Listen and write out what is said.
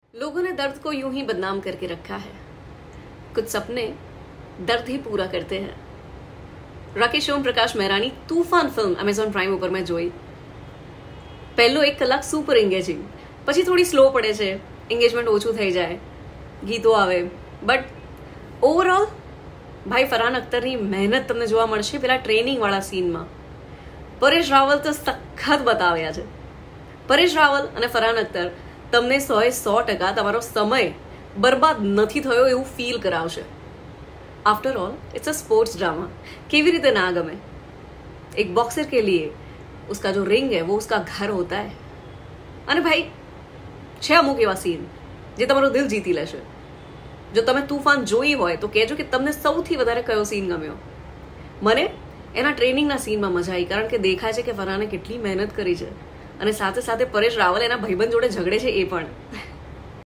लोगों ने दर्द को यूं ही बदनाम करके रखा है। कुछ सपने दर्द ही पूरा करते हैं। રાકેશ ઓમપ્રકાશ મહેરાની તૂફાન ફિલ્મ એમેઝોન પ્રાઇમ ઉપર મેં જોઈ. પહેલો 1 કલાક સુપર એન્ગેજિંગ, પછી થોડી સ્લો પડે છે, એન્ગેજમેન્ટ ઓછું થઈ જાય, ગીતો આવે, બટ ઓવરઓલ ભાઈ ફરહાન અખ્તરની મહેનત તમને જોવા મળશે પેલા ટ્રેનિંગ વાળા સીનમાં. પરેશ રાવલ તો સખત બતાવ્યા છે. પરેશ રાવલ અને ફરહાન અખ્તર તમને 100% તમારો સમય બરબાદ નથી થયો એવું ફીલ કરાવશે. After all it's a sports drama. केवी रीते ना गमे. एक बॉक्सर के लिए उसका जो रिंग है वो उसका घर होता है. અને ભાઈ છે અમુક એવા સીન જે તમારું દિલ જીતી લેશે. જો તમે તૂફાન જોઈ હોય તો કહેજો કે તમને સૌથી વધારે કયો સીન ગમ્યો. મને એના ટ્રેનિંગના સીનમાં મજા આવી, કારણ કે દેખાય છે કે ફરહાને કેટલી મહેનત કરી છે અને સાથે સાથે પરેશ રાવલ એના ભાઈબંધ જોડે ઝઘડે છે એ પણ.